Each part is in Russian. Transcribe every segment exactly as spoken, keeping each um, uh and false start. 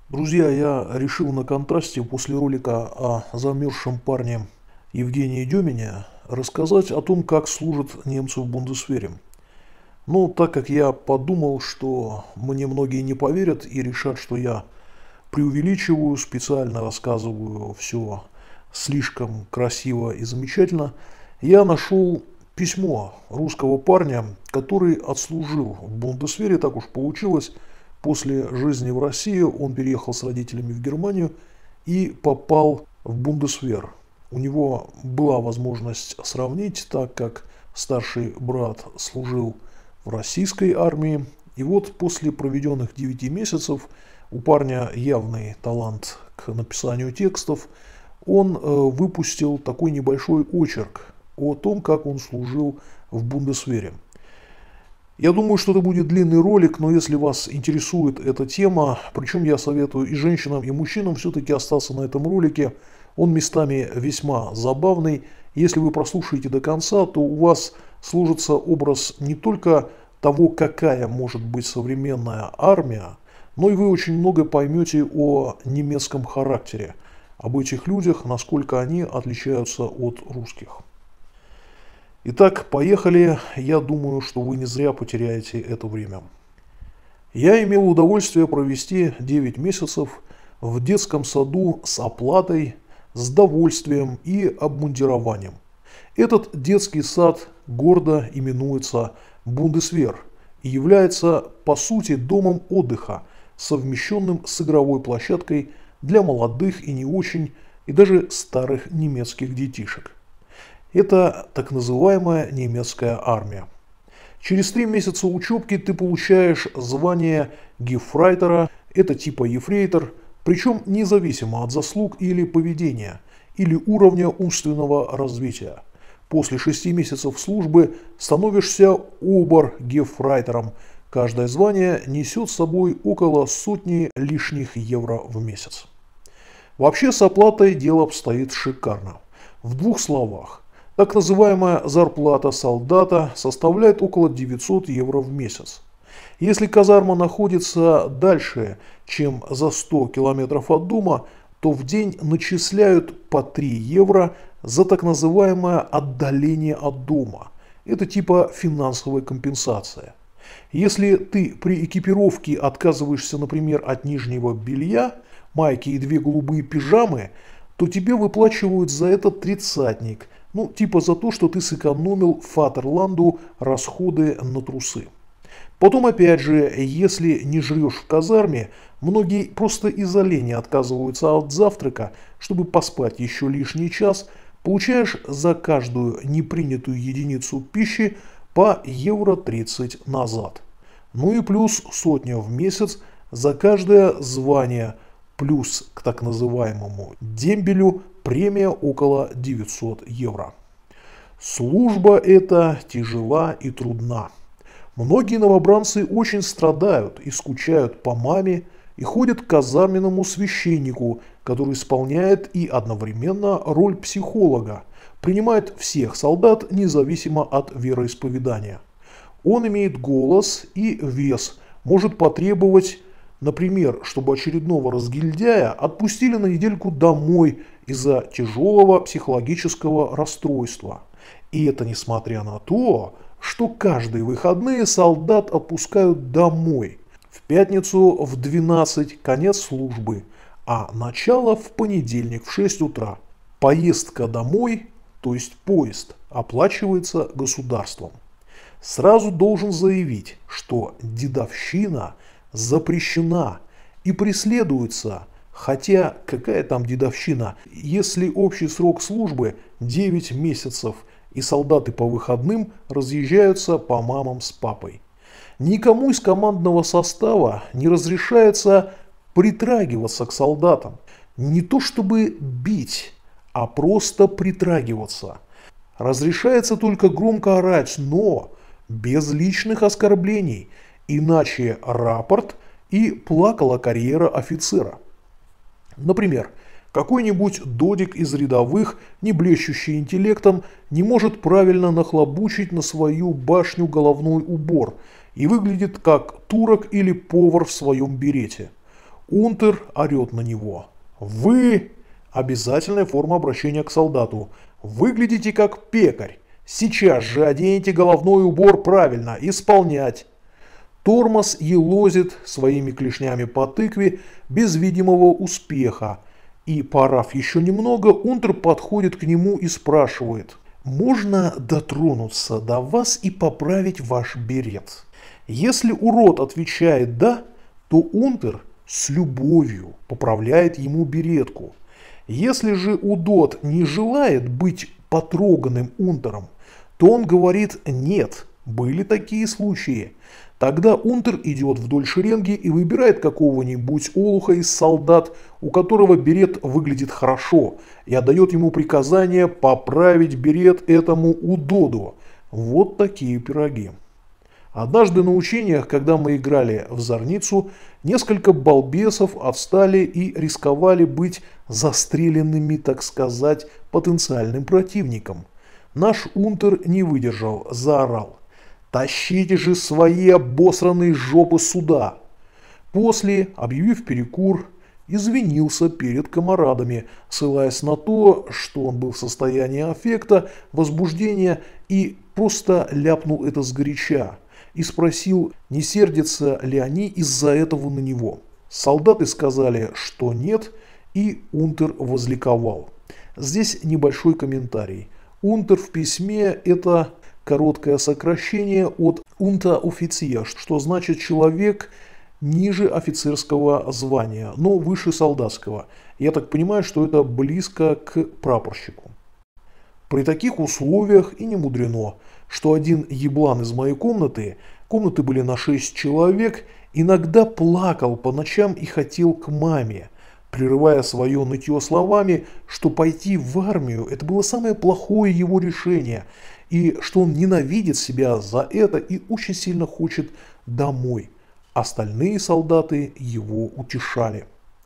Друзья, я решил на контрасте после ролика о замерзшем парне Евгении Демине рассказать о том, как служат немцы в Бундесвере. Ну, так как я подумал, что мне многие не поверят и решат, что я преувеличиваю, специально рассказываю все слишком красиво и замечательно, я нашел письмо русского парня, который отслужил в Бундесвере, так уж получилось. После жизни в России он переехал с родителями в Германию и попал в Бундесвер. У него была возможность сравнить, так как старший брат служил в российской армии. И вот после проведенных девяти месяцев у парня явный талант к написанию текстов. Он выпустил такой небольшой очерк о том, как он служил в Бундесвере. Я думаю, что это будет длинный ролик, но если вас интересует эта тема, причем я советую и женщинам, и мужчинам все-таки остаться на этом ролике. Он местами весьма забавный. Если вы прослушаете до конца, то у вас сложится образ не только того, какая может быть современная армия, но и вы очень много поймете о немецком характере, об этих людях, насколько они отличаются от русских. Итак, поехали. Я думаю, что вы не зря потеряете это время. Я имел удовольствие провести девять месяцев в детском саду с оплатой, с довольствием и обмундированием. Этот детский сад гордо именуется Бундесвер и является по сути домом отдыха, совмещенным с игровой площадкой для молодых и не очень, и даже старых немецких детишек. Это так называемая немецкая армия. Через три месяца учебки ты получаешь звание гефрейтора, это типа ефрейтор, причем независимо от заслуг или поведения, или уровня умственного развития. После шести месяцев службы становишься обер-гефрейтором. Каждое звание несет с собой около сотни лишних евро в месяц. Вообще с оплатой дело обстоит шикарно. В двух словах. Так называемая зарплата солдата составляет около девятьсот евро в месяц. Если казарма находится дальше, чем за сто километров от дома, то в день начисляют по три евро за так называемое отдаление от дома. Это типа финансовая компенсация. Если ты при экипировке отказываешься, например, от нижнего белья, майки и две голубые пижамы, то тебе выплачивают за это тридцатник. Ну, типа за то, что ты сэкономил Фатерланду расходы на трусы. Потом, опять же, если не жрешь в казарме, многие просто из-за лени отказываются от завтрака, чтобы поспать еще лишний час, получаешь за каждую непринятую единицу пищи по евро тридцать назад. Ну и плюс сотня в месяц за каждое звание, плюс к так называемому дембелю премия около девятьсот евро. Служба эта тяжела и трудна. Многие новобранцы очень страдают и скучают по маме и ходят к казарменному священнику, который исполняет и одновременно роль психолога, принимает всех солдат независимо от вероисповедания. Он имеет голос и вес, может потребовать, например, чтобы очередного разгильдяя отпустили на недельку домой из-за тяжелого психологического расстройства. И это несмотря на то, что каждые выходные солдат отпускают домой. В пятницу в двенадцать конец службы, а начало в понедельник в шесть утра. Поездка домой, то есть поезд, оплачивается государством. Сразу должен заявить, что дедовщина запрещена и преследуется, хотя какая там дедовщина, если общий срок службы девять месяцев и солдаты по выходным разъезжаются по мамам с папой. Никому из командного состава не разрешается притрагиваться к солдатам. Не то чтобы бить, а просто притрагиваться. Разрешается только громко орать, но без личных оскорблений, иначе рапорт и плакала карьера офицера. Например, какой-нибудь додик из рядовых, не блещущий интеллектом, не может правильно нахлобучить на свою башню головной убор и выглядит как турок или повар в своем берете. Унтер орет на него. «Вы...» – обязательная форма обращения к солдату. «Выглядите как пекарь. Сейчас же оденьте головной убор правильно. Исполнять». Тормоз елозит своими клешнями по тыкве без видимого успеха. И, поорав еще немного, Унтер подходит к нему и спрашивает: «Можно дотронуться до вас и поправить ваш берет?» Если урод отвечает «да», то Унтер с любовью поправляет ему беретку. Если же удот не желает быть потроганным Унтером, то он говорит «нет». Были такие случаи. Тогда Унтер идет вдоль шеренги и выбирает какого-нибудь олуха из солдат, у которого берет выглядит хорошо, и отдает ему приказание поправить берет этому удоду. Вот такие пироги. Однажды на учениях, когда мы играли в зорницу, несколько балбесов отстали и рисковали быть застреленными, так сказать, потенциальным противником. Наш Унтер не выдержал, заорал: «Тащите же свои обосранные жопы сюда!» После, объявив перекур, извинился перед камарадами, ссылаясь на то, что он был в состоянии аффекта, возбуждения, и просто ляпнул это сгоряча, и спросил, не сердятся ли они из-за этого на него. Солдаты сказали, что нет, и Унтер возликовал. Здесь небольшой комментарий. Унтер в письме – это короткое сокращение от «Унтер-офицер», что значит «человек ниже офицерского звания, но выше солдатского». Я так понимаю, что это близко к прапорщику. При таких условиях и не мудрено, что один еблан из моей комнаты, комнаты были на шесть человек, иногда плакал по ночам и хотел к маме, прерывая свое нытье словами, что пойти в армию – это было самое плохое его решение, и что он ненавидит себя за это и очень сильно хочет домой. Остальные солдаты его утешали.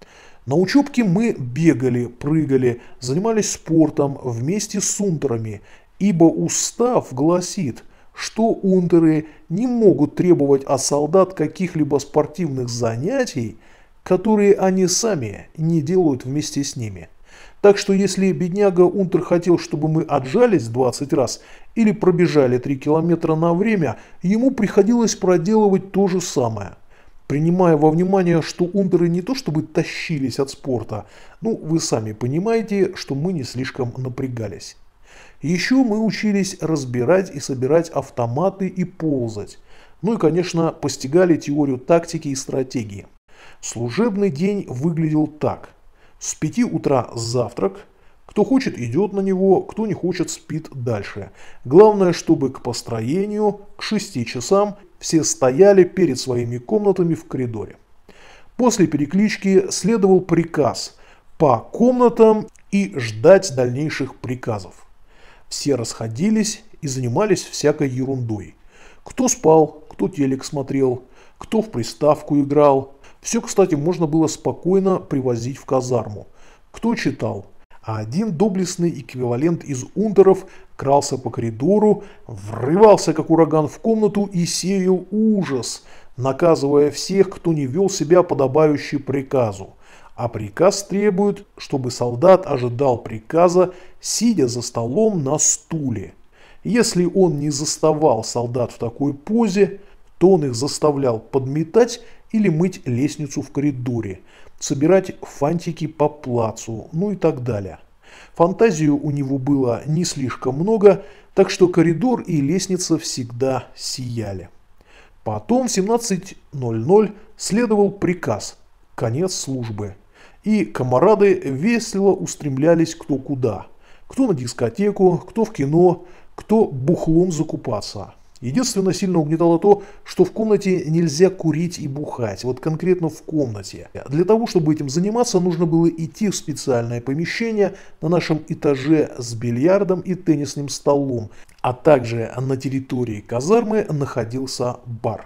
На учебке мы бегали, прыгали, занимались спортом вместе с унтерами, ибо устав гласит, что унтеры не могут требовать от солдат каких-либо спортивных занятий, которые они сами не делают вместе с ними. Так что если бедняга Унтер хотел, чтобы мы отжались двадцать раз или пробежали три километра на время, ему приходилось проделывать то же самое. Принимая во внимание, что унтеры не то чтобы тащились от спорта, ну вы сами понимаете, что мы не слишком напрягались. Еще мы учились разбирать и собирать автоматы и ползать. Ну и, конечно, постигали теорию тактики и стратегии. Служебный день выглядел так. С пяти утра завтрак. Кто хочет, идет на него, кто не хочет, спит дальше. Главное, чтобы к построению, к шести часам все стояли перед своими комнатами в коридоре. После переклички следовал приказ по комнатам и ждать дальнейших приказов. Все расходились и занимались всякой ерундой. Кто спал, кто телек смотрел, кто в приставку играл. Все, кстати, можно было спокойно привозить в казарму. Кто читал. А один доблестный эквивалент из унтеров крался по коридору, врывался как ураган в комнату и сеял ужас, наказывая всех, кто не вел себя подобающе приказу. А приказ требует, чтобы солдат ожидал приказа, сидя за столом на стуле. Если он не заставал солдат в такой позе, то он их заставлял подметать или мыть лестницу в коридоре, собирать фантики по плацу, ну и так далее. Фантазии у него было не слишком много, так что коридор и лестница всегда сияли. Потом в семнадцать ноль ноль следовал приказ «Конец службы». И камарады весело устремлялись кто куда. Кто на дискотеку, кто в кино, кто бухлом закупаться. Единственное, сильно угнетало то, что в комнате нельзя курить и бухать. Вот конкретно в комнате. Для того, чтобы этим заниматься, нужно было идти в специальное помещение на нашем этаже с бильярдом и теннисным столом. А также на территории казармы находился бар.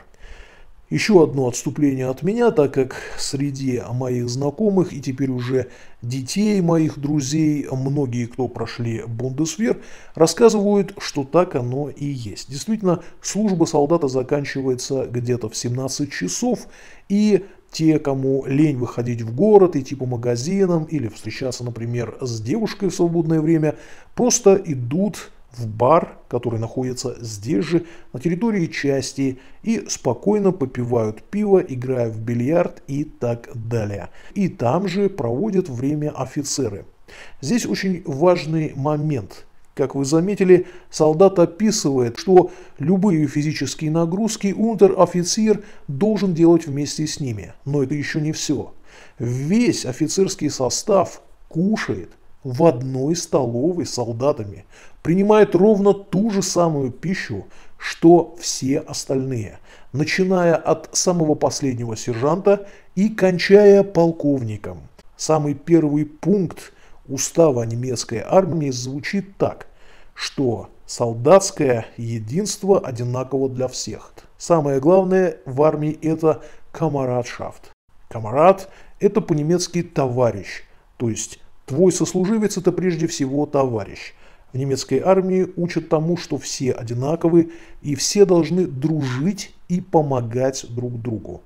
Еще одно отступление от меня, так как среди моих знакомых и теперь уже детей моих друзей, многие, кто прошли Бундесвер, рассказывают, что так оно и есть. Действительно, служба солдата заканчивается где-то в семнадцать часов, и те, кому лень выходить в город, идти по магазинам или встречаться, например, с девушкой в свободное время, просто идут в бар, который находится здесь же, на территории части, и спокойно попивают пиво, играя в бильярд и так далее. И там же проводят время офицеры. Здесь очень важный момент. Как вы заметили, солдат описывает, что любые физические нагрузки унтер-офицер должен делать вместе с ними. Но это еще не все. Весь офицерский состав кушает в одной столовой с солдатами, принимает ровно ту же самую пищу, что все остальные, начиная от самого последнего сержанта и кончая полковником. Самый первый пункт устава немецкой армии звучит так, что солдатское единство одинаково для всех. Самое главное в армии это камарадшафт. Камарад это по-немецки товарищ, то есть твой сослуживец это прежде всего товарищ. В немецкой армии учат тому, что все одинаковы и все должны дружить и помогать друг другу.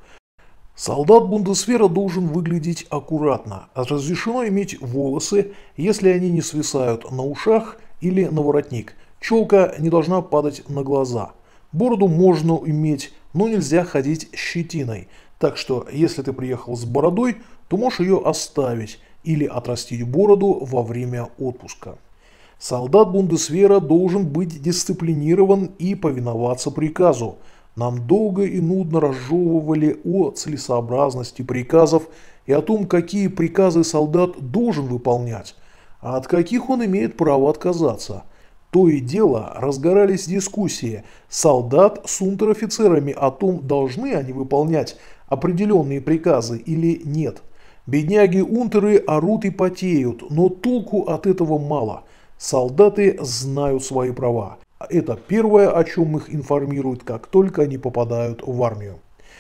Солдат бундесвера должен выглядеть аккуратно. Разрешено иметь волосы, если они не свисают на ушах или на воротник. Челка не должна падать на глаза. Бороду можно иметь, но нельзя ходить с щетиной. Так что, если ты приехал с бородой, то можешь ее оставить или отрастить бороду во время отпуска. Солдат бундесвера должен быть дисциплинирован и повиноваться приказу. Нам долго и нудно разжевывали о целесообразности приказов и о том, какие приказы солдат должен выполнять, а от каких он имеет право отказаться. То и дело разгорались дискуссии солдат с унтер-офицерами о том, должны они выполнять определенные приказы или нет. Бедняги-унтеры орут и потеют, но толку от этого мало. Солдаты знают свои права. Это первое, о чем их информируют, как только они попадают в армию.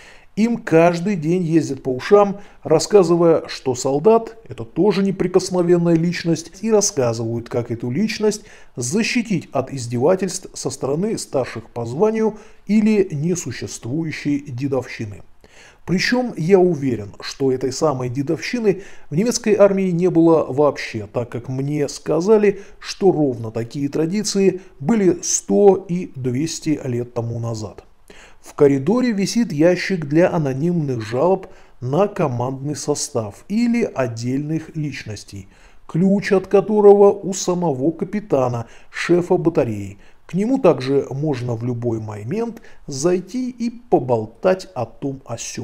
Им каждый день ездят по ушам, рассказывая, что солдат – это тоже неприкосновенная личность, и рассказывают, как эту личность защитить от издевательств со стороны старших по званию или несуществующей дедовщины. Причем я уверен, что этой самой дедовщины в немецкой армии не было вообще, так как мне сказали, что ровно такие традиции были сто и двести лет тому назад. В коридоре висит ящик для анонимных жалоб на командный состав или отдельных личностей, ключ от которого у самого капитана, шефа батареи. К нему также можно в любой момент зайти и поболтать о том о сём.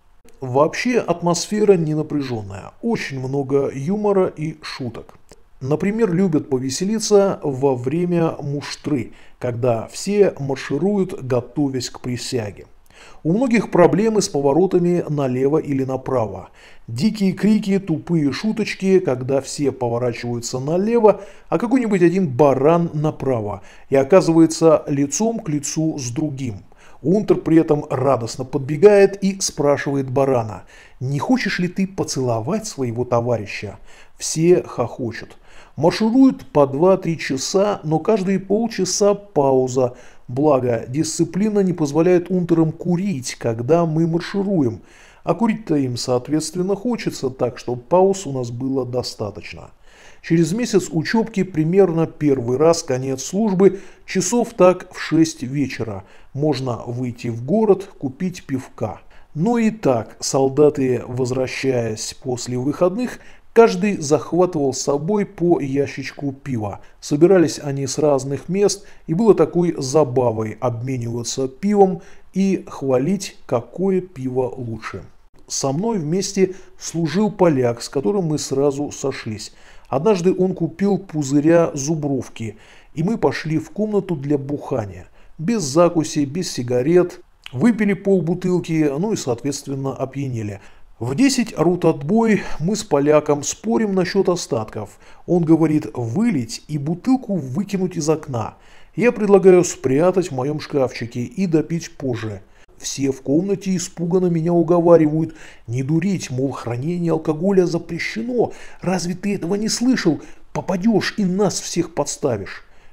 Вообще атмосфера не напряженная, очень много юмора и шуток. Например, любят повеселиться во время муштры, когда все маршируют, готовясь к присяге. У многих проблемы с поворотами налево или направо. Дикие крики, тупые шуточки, когда все поворачиваются налево, а какой-нибудь один баран направо и оказывается лицом к лицу с другим. Унтер при этом радостно подбегает и спрашивает барана: «Не хочешь ли ты поцеловать своего товарища?» Все хохочут. Маршируют по два-три часа, но каждые полчаса пауза. Благо, дисциплина не позволяет унтерам курить, когда мы маршируем. А курить-то им, соответственно, хочется, так что пауз у нас было достаточно. Через месяц учебки, примерно первый раз конец службы, часов так в шесть вечера. Можно выйти в город, купить пивка. Но и так солдаты, возвращаясь после выходных, каждый захватывал с собой по ящичку пива. Собирались они с разных мест, и было такой забавой обмениваться пивом и хвалить, какое пиво лучше. Со мной вместе служил поляк, с которым мы сразу сошлись. Однажды он купил пузыря зубровки, и мы пошли в комнату для бухания. Без закуси, без сигарет, выпили полбутылки, ну и соответственно опьянели. В десять орут отбой, мы с поляком спорим насчет остатков. Он говорит вылить и бутылку выкинуть из окна. Я предлагаю спрятать в моем шкафчике и допить позже. Все в комнате испуганно меня уговаривают: не дурить, мол, хранение алкоголя запрещено. Разве ты этого не слышал? Попадешь и нас всех подставишь.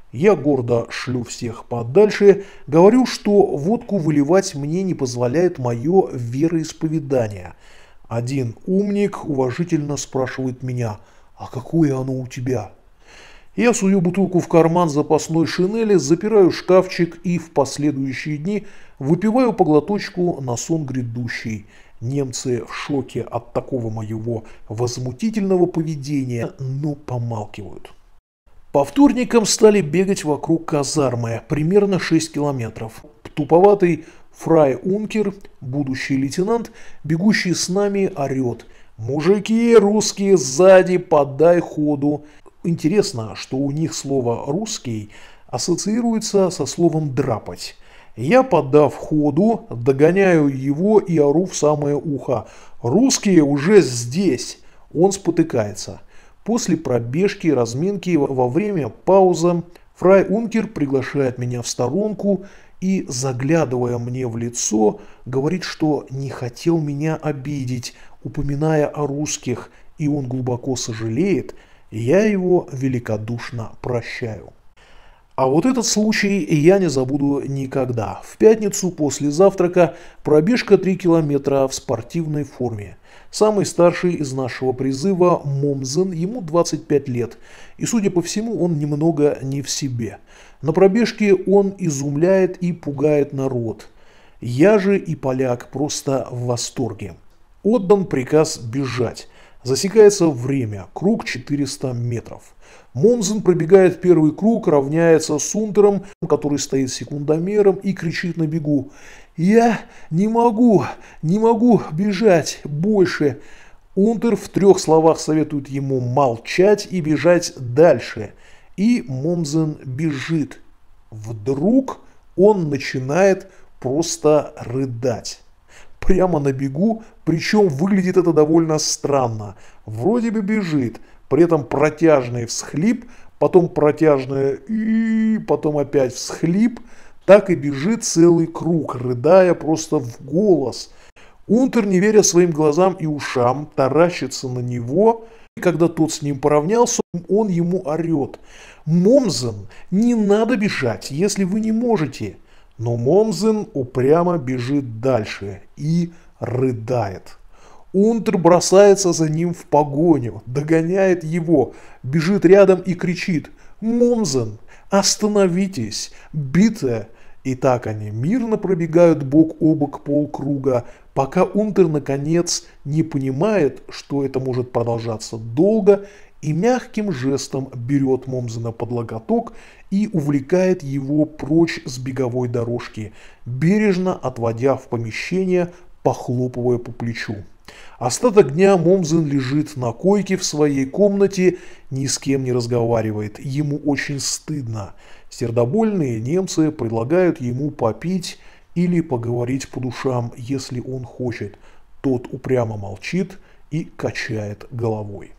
Я гордо шлю всех подальше, говорю, что водку выливать мне не позволяет мое вероисповедание. Один умник уважительно спрашивает меня: «А какое оно у тебя?» Я сую бутылку в карман запасной шинели, запираю шкафчик и в последующие дни выпиваю по глоточку на сон грядущий. Немцы в шоке от такого моего возмутительного поведения, но помалкивают. По вторникам стали бегать вокруг казармы, примерно шесть километров. Туповатый фрай Ункер, будущий лейтенант, бегущий с нами, орет: «Мужики русские сзади, подай ходу!» Интересно, что у них слово «русский» ассоциируется со словом «драпать». Я, подав ходу, догоняю его и ору в самое ухо: «Русские уже здесь!» Он спотыкается. После пробежки, разминки, во время паузы фрай Ункер приглашает меня в сторонку и, заглядывая мне в лицо, говорит, что не хотел меня обидеть, упоминая о русских, и он глубоко сожалеет, и я его великодушно прощаю. А вот этот случай я не забуду никогда. В пятницу после завтрака пробежка три километра в спортивной форме. Самый старший из нашего призыва Момзен, ему двадцать пять лет, и, судя по всему, он немного не в себе. На пробежке он изумляет и пугает народ. Я же и поляк просто в восторге. Отдан приказ бежать. Засекается время, круг четыреста метров. Момзен пробегает первый круг, равняется с Унтером, который стоит секундомером, и кричит на бегу: «Я не могу, не могу бежать больше». Унтер в трех словах советует ему молчать и бежать дальше. И Момзен бежит. Вдруг он начинает просто рыдать. Прямо на бегу, причем выглядит это довольно странно. Вроде бы бежит, при этом протяжный всхлип, потом протяжное и потом опять всхлип. Так и бежит целый круг, рыдая просто в голос. Унтер, не веря своим глазам и ушам, таращится на него. И когда тот с ним поравнялся, он ему орет: «Момзен, не надо бежать, если вы не можете». Но Момзен упрямо бежит дальше и рыдает. Унтер бросается за ним в погоню, догоняет его, бежит рядом и кричит: «Момзен, остановитесь, бите!» И так они мирно пробегают бок о бок полкруга, пока Унтер наконец не понимает, что это может продолжаться долго, и мягким жестом берет Момзена под локоток и увлекает его прочь с беговой дорожки, бережно отводя в помещение, похлопывая по плечу. Остаток дня Момзен лежит на койке в своей комнате, ни с кем не разговаривает, ему очень стыдно. Сердобольные немцы предлагают ему попить или поговорить по душам, если он хочет. Тот упрямо молчит и качает головой.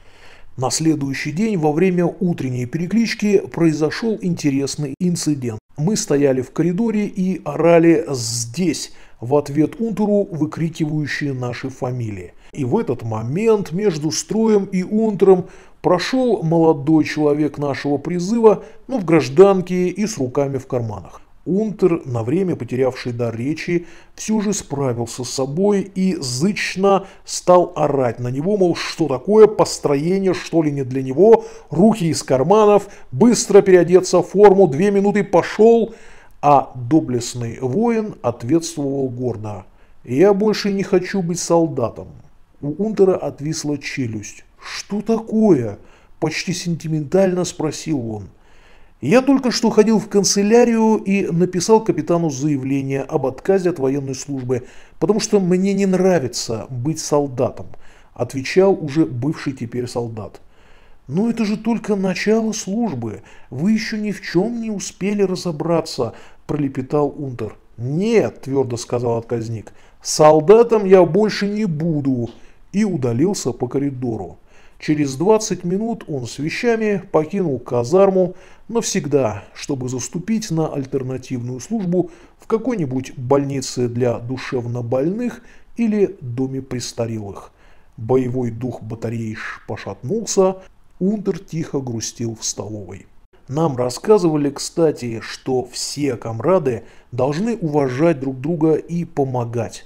На следующий день во время утренней переклички произошел интересный инцидент. Мы стояли в коридоре и орали «здесь» в ответ Унтеру, выкрикивающие наши фамилии. И в этот момент между строем и Унтером прошел молодой человек нашего призыва, но в гражданке и с руками в карманах. Унтер, на время потерявший дар речи, все же справился с собой и зычно стал орать на него, мол, что такое, построение, что ли, не для него, руки из карманов, быстро переодеться в форму, две минуты пошел, а доблестный воин ответствовал гордо: «Я больше не хочу быть солдатом». У Унтера отвисла челюсть. «Что такое?» – почти сентиментально спросил он. «Я только что ходил в канцелярию и написал капитану заявление об отказе от военной службы, потому что мне не нравится быть солдатом», – отвечал уже бывший теперь солдат. «Но это же только начало службы, вы еще ни в чем не успели разобраться», – пролепетал Унтер. «Нет», – твердо сказал отказник, – «солдатом я больше не буду», и удалился по коридору. Через двадцать минут он с вещами покинул казарму навсегда, чтобы заступить на альтернативную службу в какой-нибудь больнице для душевнобольных или доме престарелых. Боевой дух батареи пошатнулся, Унтер тихо грустил в столовой. Нам рассказывали, кстати, что все комрады должны уважать друг друга и помогать.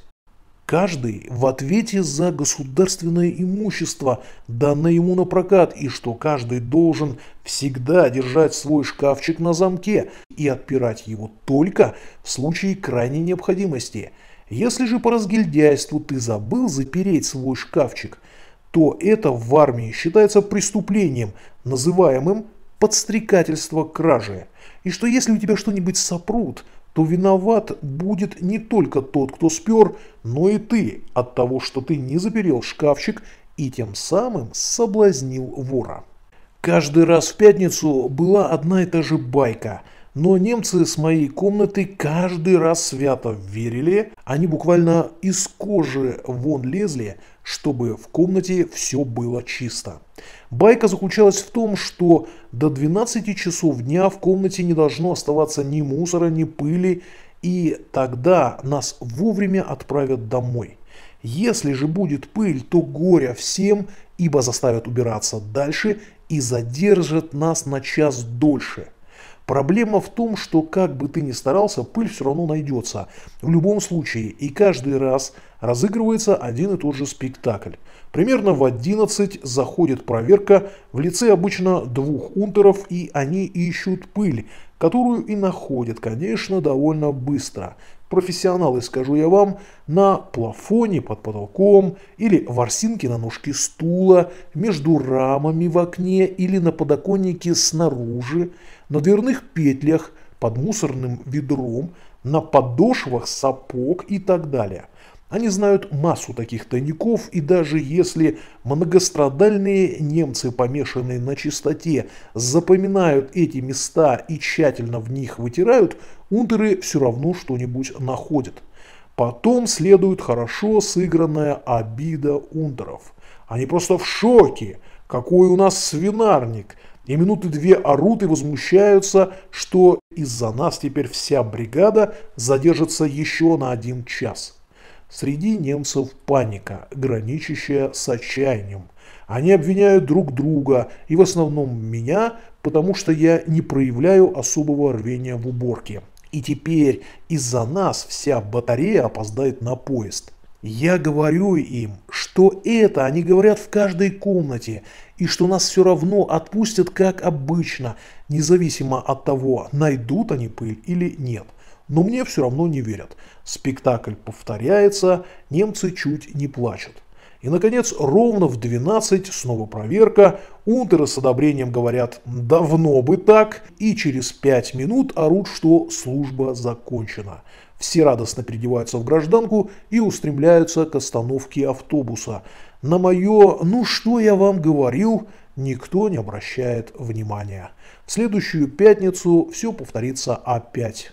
Каждый в ответе за государственное имущество, данное ему на прокат, и что каждый должен всегда держать свой шкафчик на замке и отпирать его только в случае крайней необходимости. Если же по разгильдяйству ты забыл запереть свой шкафчик, то это в армии считается преступлением, называемым подстрекательство к краже. И что если у тебя что-нибудь сопрут, то виноват будет не только тот, кто спер, но и ты от того, что ты не заперел шкафчик и тем самым соблазнил вора. Каждый раз в пятницу была одна и та же байка, но немцы с моей комнаты каждый раз свято верили, они буквально из кожи вон лезли, чтобы в комнате все было чисто. Байка заключалась в том, что до двенадцати часов дня в комнате не должно оставаться ни мусора, ни пыли, и тогда нас вовремя отправят домой. Если же будет пыль, то горе всем, ибо заставят убираться дальше и задержат нас на час дольше. Проблема в том, что как бы ты ни старался, пыль все равно найдется. В любом случае, и каждый раз разыгрывается один и тот же спектакль. Примерно в одиннадцать заходит проверка в лице обычно двух унтеров, и они ищут пыль, которую и находят, конечно, довольно быстро. Профессионалы, скажу я вам, на плафоне под потолком или ворсинке на ножке стула, между рамами в окне или на подоконнике снаружи, на дверных петлях, под мусорным ведром, на подошвах сапог и так далее. Они знают массу таких тайников, и даже если многострадальные немцы, помешанные на чистоте, запоминают эти места и тщательно в них вытирают, унтеры все равно что-нибудь находят. Потом следует хорошо сыгранная обида унтеров. Они просто в шоке, какой у нас свинарник, и минуты две орут и возмущаются, что из-за нас теперь вся бригада задержится еще на один час. Среди немцев паника, граничащая с отчаянием. Они обвиняют друг друга, и в основном меня, потому что я не проявляю особого рвения в уборке. И теперь из-за нас вся батарея опоздает на поезд. Я говорю им, что это они говорят в каждой комнате, и что нас все равно отпустят как обычно, независимо от того, найдут они пыль или нет. Но мне все равно не верят. Спектакль повторяется, немцы чуть не плачут. И, наконец, ровно в двенадцать снова проверка, унтеры с одобрением говорят «давно бы так», и через пять минут орут, что служба закончена. Все радостно переодеваются в гражданку и устремляются к остановке автобуса. На мое «ну что я вам говорил» никто не обращает внимания. В следующую пятницу все повторится опять.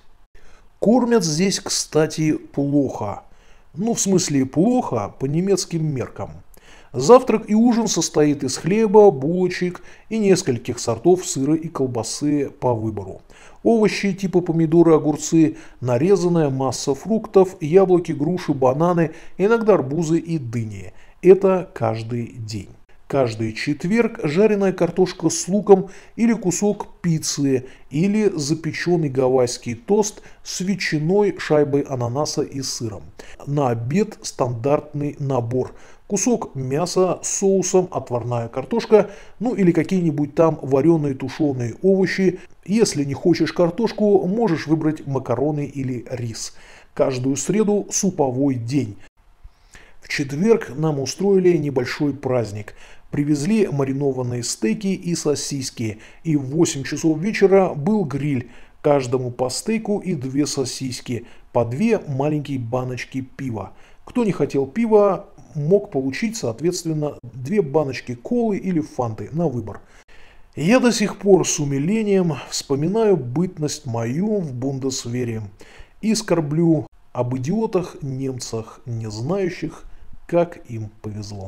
Кормят здесь, кстати, плохо. Ну, в смысле плохо по немецким меркам. Завтрак и ужин состоит из хлеба, булочек и нескольких сортов сыра и колбасы по выбору. Овощи типа помидоры, огурцы, нарезанная масса фруктов, яблоки, груши, бананы, иногда арбузы и дыни. Это каждый день. Каждый четверг жареная картошка с луком или кусок пиццы, или запеченный гавайский тост с ветчиной, шайбой ананаса и сыром. На обед стандартный набор. Кусок мяса с соусом, отварная картошка, ну или какие-нибудь там вареные тушеные овощи. Если не хочешь картошку, можешь выбрать макароны или рис. Каждую среду суповой день. В четверг нам устроили небольшой праздник. Привезли маринованные стейки и сосиски. И в восемь часов вечера был гриль. Каждому по стейку и две сосиски. По две маленькие баночки пива. Кто не хотел пива, мог получить, соответственно, две баночки колы или фанты на выбор. Я до сих пор с умилением вспоминаю бытность мою в бундесвере и скорблю об идиотах немцах, не знающих, как им повезло.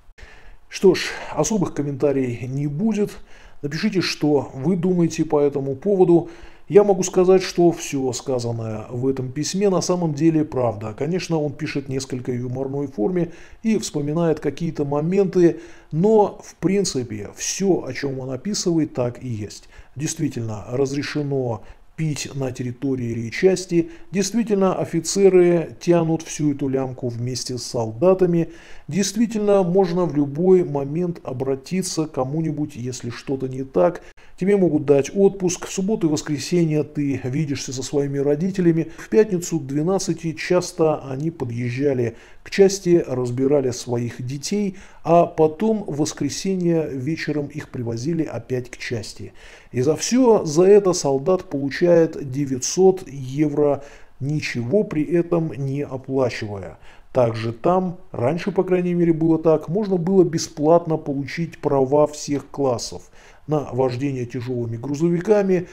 Что ж, особых комментариев не будет. Напишите, что вы думаете по этому поводу. Я могу сказать, что все сказанное в этом письме на самом деле правда. Конечно, он пишет несколько в юморной форме и вспоминает какие-то моменты, но в принципе все, о чем он описывает, так и есть. действительно разрешено пить на территории части, действительно офицеры тянут всю эту лямку вместе с солдатами, действительно можно в любой момент обратиться к кому-нибудь, если что-то не так. Тебе могут дать отпуск, в субботу и воскресенье ты видишься со своими родителями. В пятницу к двенадцати часто они подъезжали к части, разбирали своих детей, а потом в воскресенье вечером их привозили опять к части. И за все за это солдат получает девятьсот евро, ничего при этом не оплачивая. Также там, раньше, по крайней мере, было так, можно было бесплатно получить права всех классов на вождение тяжелыми грузовиками,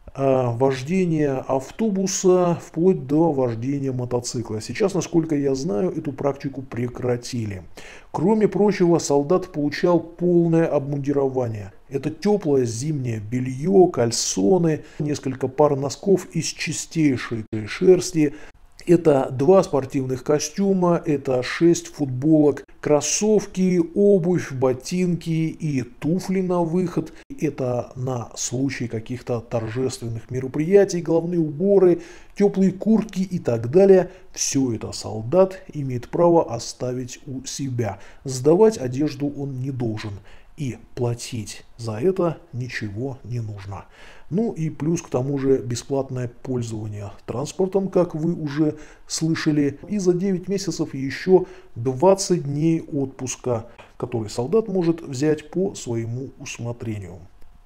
вождение автобуса, вплоть до вождения мотоцикла. Сейчас, насколько я знаю, эту практику прекратили. Кроме прочего, солдат получал полное обмундирование. Это теплое зимнее белье, кальсоны, несколько пар носков из чистейшей шерсти. Это два спортивных костюма, это шесть футболок, кроссовки, обувь, ботинки и туфли на выход. Это на случай каких-то торжественных мероприятий, головные уборы, теплые куртки и так далее. Все это солдат имеет право оставить у себя. Сдавать одежду он не должен. И платить за это ничего не нужно. Ну и плюс к тому же бесплатное пользование транспортом, как вы уже слышали. И за девять месяцев еще двадцать дней отпуска, который солдат может взять по своему усмотрению.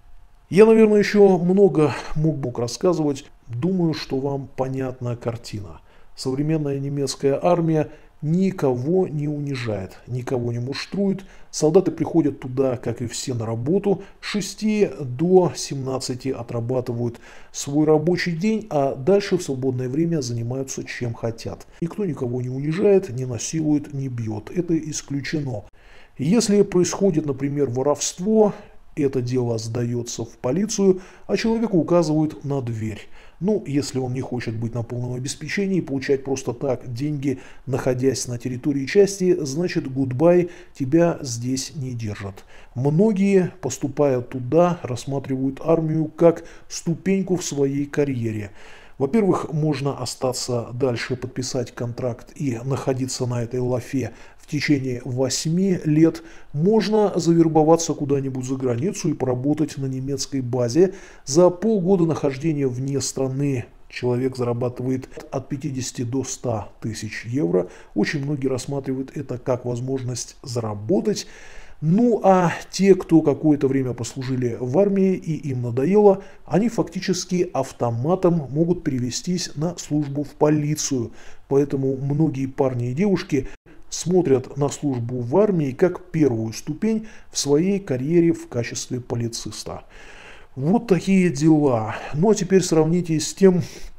Я, наверное, еще много мог бы рассказывать. Думаю, что вам понятна картина. Современная немецкая армия никого не унижает, никого не муштрует. Солдаты приходят туда, как и все, на работу. С шести до семнадцати отрабатывают свой рабочий день, а дальше в свободное время занимаются чем хотят. Никто никого не унижает, не насилует, не бьет. Это исключено. Если происходит, например, воровство, это дело сдается в полицию, а человеку указывают на дверь. Ну, если он не хочет быть на полном обеспечении и получать просто так деньги, находясь на территории части, значит, гудбай, тебя здесь не держат. Многие, поступая туда, рассматривают армию как ступеньку в своей карьере. Во-первых, можно остаться дальше, подписать контракт и находиться на этой лафе в течение восьми лет. Можно завербоваться куда-нибудь за границу и поработать на немецкой базе. За полгода нахождения вне страны человек зарабатывает от пятидесяти до ста тысяч евро. Очень многие рассматривают это как возможность заработать. Ну а те, кто какое-то время послужили в армии и им надоело, они фактически автоматом могут перевестись на службу в полицию. Поэтому многие парни и девушки смотрят на службу в армии как первую ступень в своей карьере в качестве полициста. Вот такие дела. Ну а теперь сравните с тем,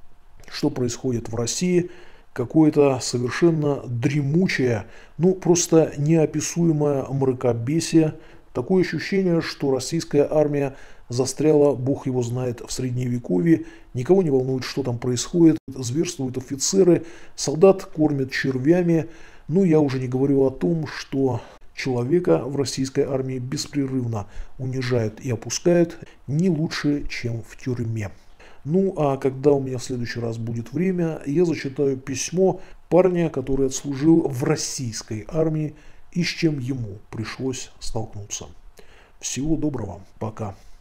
что происходит в России. Какое-то совершенно дремучее, ну просто неописуемое мракобесие. Такое ощущение, что российская армия застряла, бог его знает, в средневековье. Никого не волнует, что там происходит. Зверствуют офицеры, солдат кормят червями. Ну, я уже не говорю о том, что человека в российской армии беспрерывно унижают и опускают не лучше, чем в тюрьме. Ну, а когда у меня в следующий раз будет время, я зачитаю письмо парня, который отслужил в российской армии и с чем ему пришлось столкнуться. Всего доброго, пока.